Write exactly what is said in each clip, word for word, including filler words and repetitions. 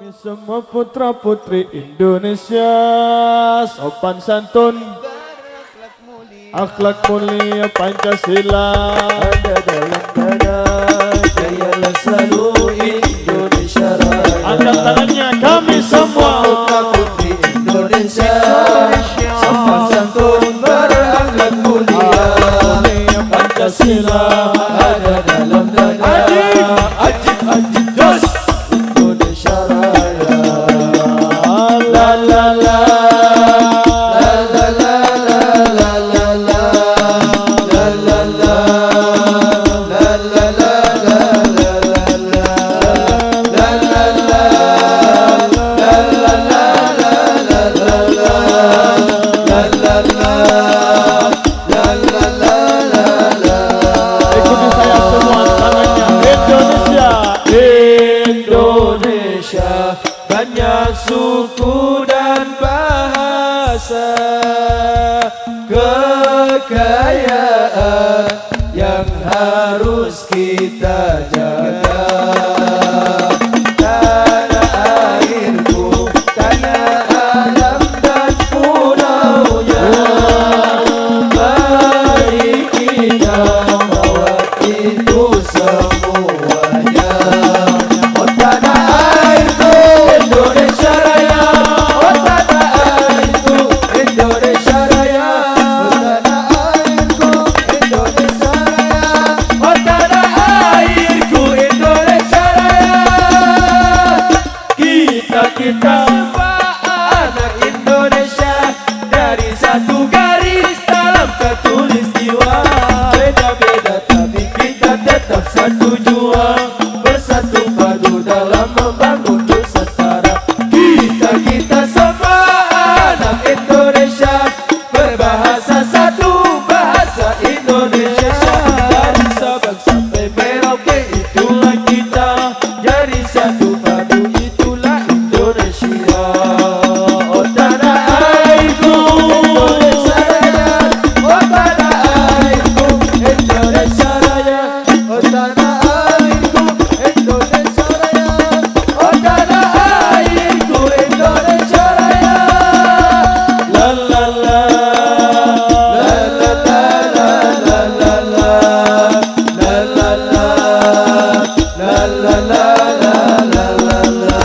Kami semua putra putri Indonesia, sopan santun, akhlak mulia Pancasila ada dalam dada, jayalah selalu Indonesia Raya. Angkat tangannya kami semua putra putri Indonesia, sopan santun, berakhlak mulia Pancasila ada dalam dada. Ajib, ajib, jos Indonesia Raya. La la la. Indonesia banyak suku dan bahasa, kekayaan yang harus kita jaga. Tanah airku, tanah alam dan pulaunya, mari kita rawat itu semuanya. Kita semua anak Indonesia, dari satu garis dalam khatulistiwa. Beda-beda tapi kita tetap satu jua, bersatu padu dalam membangun Nusantara. Kita kita semua anak Indonesia, berbahasa satu, bahasa Indonesia. Dari Sabang sampai Merauke itulah kita, jadi satu padu itulah Indonesia. Oh tanah airku, Indonesia Raya. Oh tanah airku, Indonesia Raya. Oh tanah airku, Indonesia Raya. Oh tanah airku, Indonesia Raya. La la la, la la la la la la la, la la la, la la la la la la la.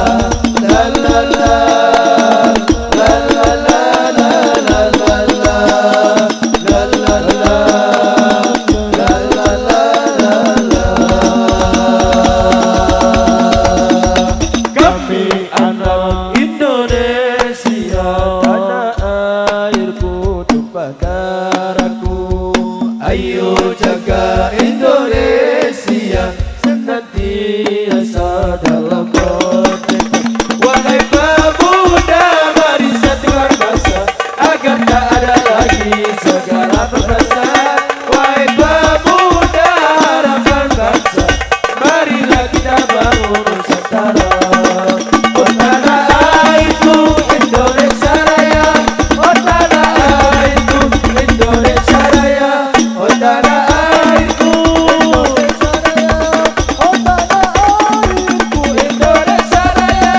Kami anak Indonesia, tanah airku tumpah darahku. Ayo jaga Indonesia, senantiasa dalam merdeka. Wahai pemuda, mari satukan bangsa, agar tak ada lagi segala perasaan. Wahai pemuda, harapan bangsa, marilah kita bangun Nusantara. Oh tanah airku, Indonesia Raya. Oh tanah airku, Indonesia Raya. Oh tanah airku, Indonesia Raya. Oh tanah airku, Indonesia Raya.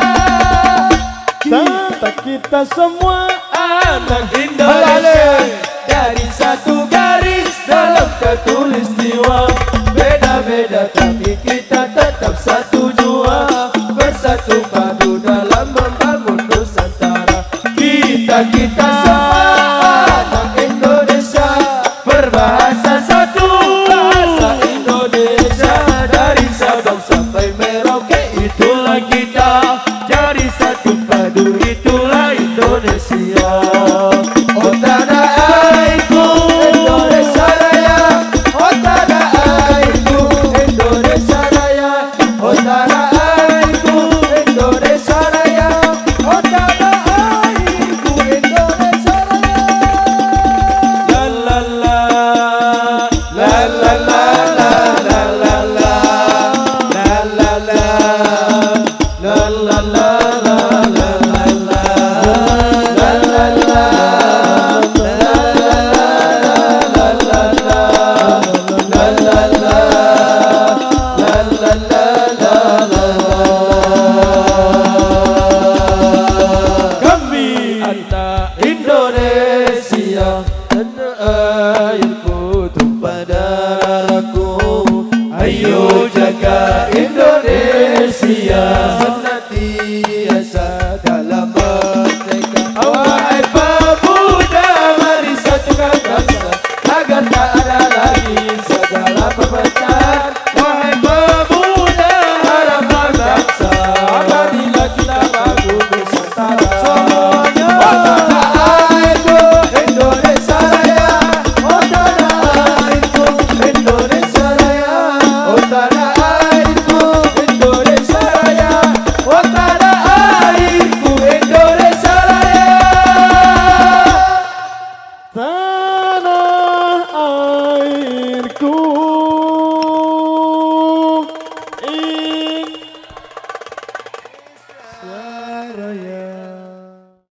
Kita kita semua anak Indonesia, dari satu garis dalam khatulistiwa. Beda-beda tapi kita tetap satu jua, bersatu padu dalam membangun Nusantara. Kita kita semua anak Indonesia, berbahasa satu, bahasa Indonesia. Dari Sabang sampai Merauke itulah kita, jadi satu padu itulah Indonesia. Oh tanah airku, Indonesia Raya. Oh tanah airku, Indonesia Raya. Oh tanah airku, Indonesia Raya. Oh tanah airku, Indonesia Raya. La la la, la la la la la la la, la la la, la la la la la. Indonesia senantiasa dalam merdeka. Wahai pemuda, mari satukan bangsa agar tak ada lagi segala perpecahan. Wahai pemuda, harapan bangsa, apabila kita bangun Nusantara semuanya. Oh tanah airku Indonesia Raya, oh tanah airku Indonesia Raya, oh tanah airku Indonesia Raya, oh tanah airku Indonesia Raya. Tanah airku Indonesia Raya.